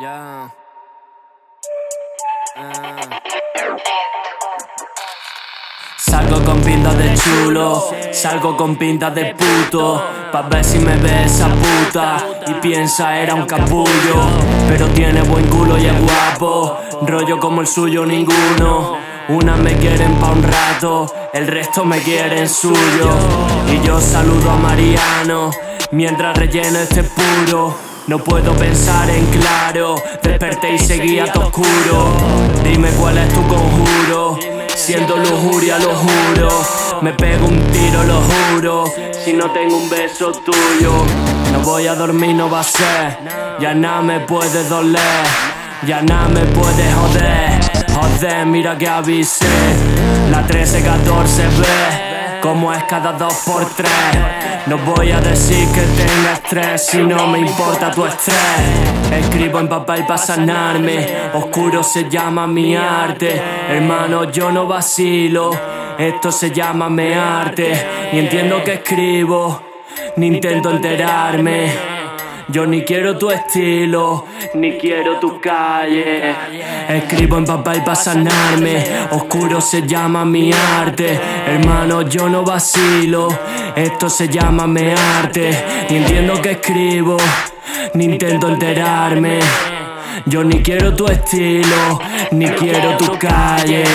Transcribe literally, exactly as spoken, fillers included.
Ya. Ah. Salgo con pinta de chulo, salgo con pinta de puto, pa' ver si me ve esa puta y piensa era un capullo, pero tiene buen culo y es guapo, rollo como el suyo ninguno. Unas me quieren pa' un rato, el resto me quieren suyo. Y yo saludo a Mariano, mientras relleno este puro. No puedo pensar en claro, desperté y seguía todo oscuro. Dime cuál es tu conjuro, siento lujuria, lo juro. Me pego un tiro, lo juro, si no tengo un beso tuyo. No voy a dormir, no va a ser, ya nada me puede doler, ya nada me puede joder. Joder, mira que avisé, la trece catorce ve como es cada dos por tres. No voy a decir que tenga estrés, si no me importa tu estrés. Escribo en papel para sanarme, oscuro se llama mi arte. Hermano, yo no vacilo, esto se llama mearte. Ni entiendo que escribo, ni intento enterarme. Yo ni quiero tu estilo, ni quiero tu calle. Escribo en papel para sanarme, oscuro se llama mi arte. Hermano, yo no vacilo, esto se llama mearte. Ni entiendo que escribo, ni intento enterarme. Yo ni quiero tu estilo, ni quiero tu calle.